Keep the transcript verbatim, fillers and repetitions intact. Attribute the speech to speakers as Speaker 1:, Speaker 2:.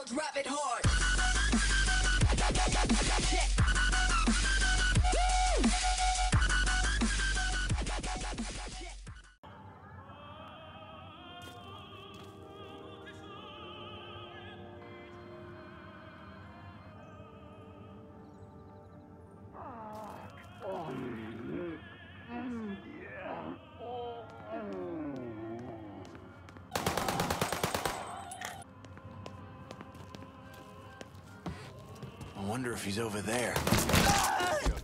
Speaker 1: drop it hard.
Speaker 2: I wonder if he's over there.